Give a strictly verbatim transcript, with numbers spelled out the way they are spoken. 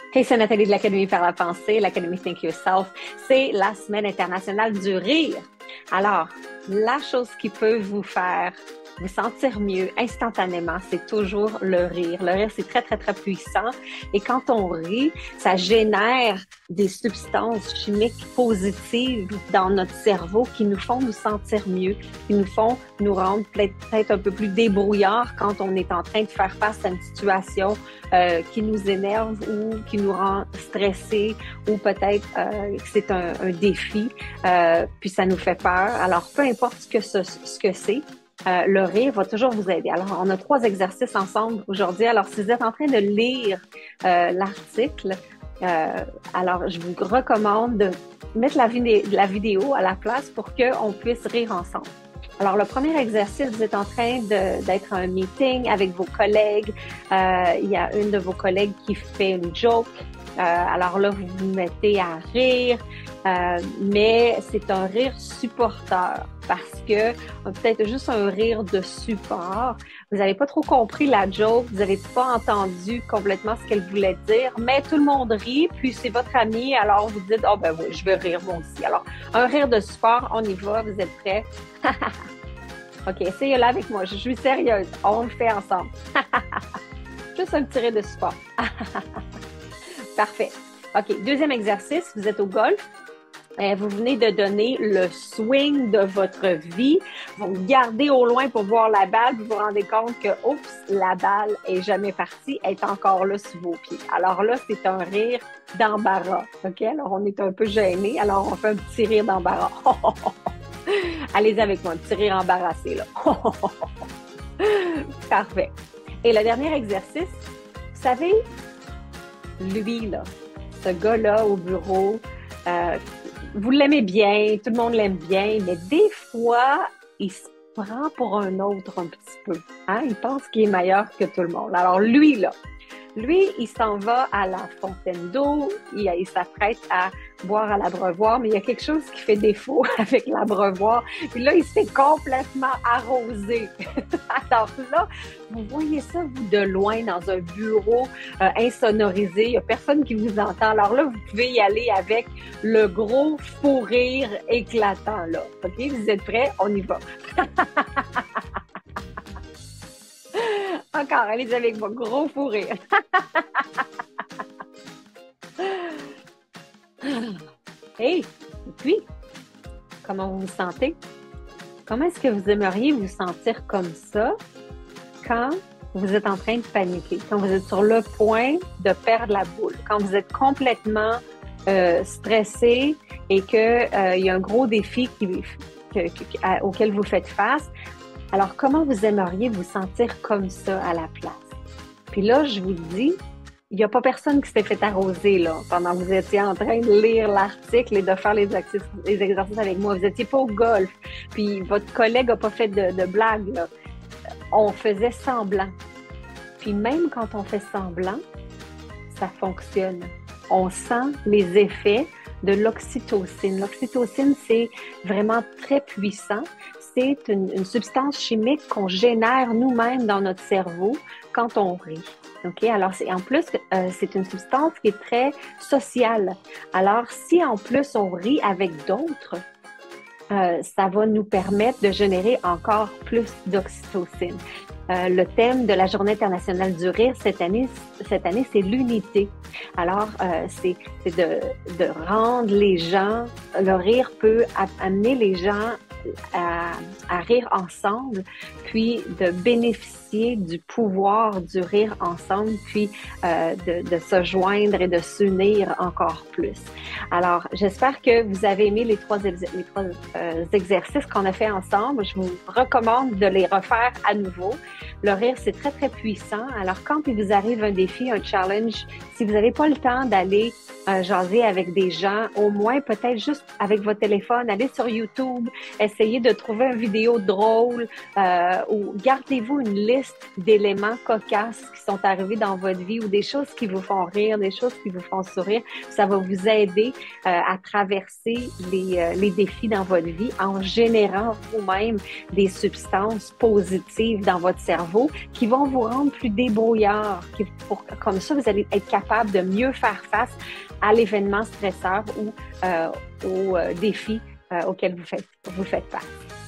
Hey, c'est Nathalie de l'Académie par la pensée, l'Académie Think Yourself. C'est la semaine internationale du rire. Alors, la chose qui peut vous faire vous sentir mieux instantanément, c'est toujours le rire. Le rire, c'est très, très, très puissant. Et quand on rit, ça génère des substances chimiques positives dans notre cerveau qui nous font nous sentir mieux, qui nous font nous rendre peut-être un peu plus débrouillards quand on est en train de faire face à une situation euh, qui nous énerve ou qui nous rend stressés ou peut-être euh, que c'est un, un défi, euh, puis ça nous fait peur. Alors, peu importe ce que, ce, ce que c'est, Euh, le rire va toujours vous aider. Alors, on a trois exercices ensemble aujourd'hui. Alors, si vous êtes en train de lire euh, l'article, euh, alors je vous recommande de mettre la, vidé la vidéo à la place pour qu'on puisse rire ensemble. Alors, le premier exercice, vous êtes en train d'être à un meeting avec vos collègues. Euh, il y a une de vos collègues qui fait une joke. Euh, alors là, vous vous mettez à rire, euh, mais c'est un rire supporteur parce que peut-être juste un rire de support. Vous n'avez pas trop compris la joke, vous n'avez pas entendu complètement ce qu'elle voulait dire, mais tout le monde rit, puis c'est votre ami, alors vous dites « Oh ben oui, je vais rire moi aussi ». Alors, un rire de support, on y va, vous êtes prêts? OK, essayez-le avec moi, je suis sérieuse, on le fait ensemble. Juste un petit rire de support. Parfait. OK, deuxième exercice, vous êtes au golf. Euh, vous venez de donner le swing de votre vie. Vous regardez au loin pour voir la balle, vous vous rendez compte que, oups, la balle est jamais partie, elle est encore là sous vos pieds. Alors là, c'est un rire d'embarras. OK? Alors, on est un peu gêné. Alors, on fait un petit rire d'embarras. Allez-y avec moi, un petit rire embarrassé, là. Parfait. Et le dernier exercice, vous savez, lui, là, ce gars-là au bureau, euh, vous l'aimez bien, tout le monde l'aime bien, mais des fois, il se prend pour un autre un petit peu. Hein? Il pense qu'il est meilleur que tout le monde. Alors lui, là, lui, il s'en va à la fontaine d'eau, il, il s'apprête à boire à l'abreuvoir, mais il y a quelque chose qui fait défaut avec l'abreuvoir. Puis là, il se fait complètement arroser. Alors là, vous voyez ça, vous, de loin, dans un bureau euh, insonorisé. Il n'y a personne qui vous entend. Alors là, vous pouvez y aller avec le gros fou rire éclatant, là. OK? Vous êtes prêts? On y va. Encore, allez-y avec vos gros fou rire. Hey, et puis, comment vous vous sentez? Comment est-ce que vous aimeriez vous sentir comme ça quand vous êtes en train de paniquer, quand vous êtes sur le point de perdre la boule, quand vous êtes complètement euh, stressé et qu'il euh, y a un gros défi qui, que, que, à, auquel vous faites face? Alors, comment vous aimeriez vous sentir comme ça à la place? Puis là, je vous dis, il n'y a pas personne qui s'est fait arroser là pendant que vous étiez en train de lire l'article et de faire les, les exercices avec moi. Vous n'étiez pas au golf, puis votre collègue n'a pas fait de, de blague, là. On faisait semblant. Puis même quand on fait semblant, ça fonctionne. On sent les effets de l'oxytocine. L'oxytocine, c'est vraiment très puissant. C'est une, une substance chimique qu'on génère nous-mêmes dans notre cerveau quand on rit. OK? Alors, c'est, en plus, euh, c'est une substance qui est très sociale. Alors, si en plus on rit avec d'autres, euh, ça va nous permettre de générer encore plus d'oxytocine. Euh, le thème de la Journée internationale du rire cette année, cette année, c'est l'unité. Alors, euh, c'est, c'est de, de rendre les gens, le rire peut amener les gens à, à rire ensemble, puis de bénéficier du pouvoir du rire ensemble, puis euh, de, de se joindre et de s'unir encore plus. Alors, j'espère que vous avez aimé les trois, les trois euh, exercices qu'on a fait ensemble. Je vous recommande de les refaire à nouveau. Le rire, c'est très, très puissant. Alors, quand il vous arrive un défi, un challenge, si vous n'avez pas le temps d'aller euh, jaser avec des gens, au moins peut-être juste avec votre téléphone, allez sur YouTube, essayez de trouver une vidéo drôle euh, ou gardez-vous une liste d'éléments cocasses qui sont arrivés dans votre vie ou des choses qui vous font rire, des choses qui vous font sourire. Ça va vous aider euh, à traverser les, euh, les défis dans votre vie en générant vous-même des substances positives dans votre cerveau qui vont vous rendre plus débrouillard. Qui, pour, comme ça, vous allez être capable de mieux faire face à l'événement stresseur ou euh, au euh, défi euh, auquel vous faites, vous faites face.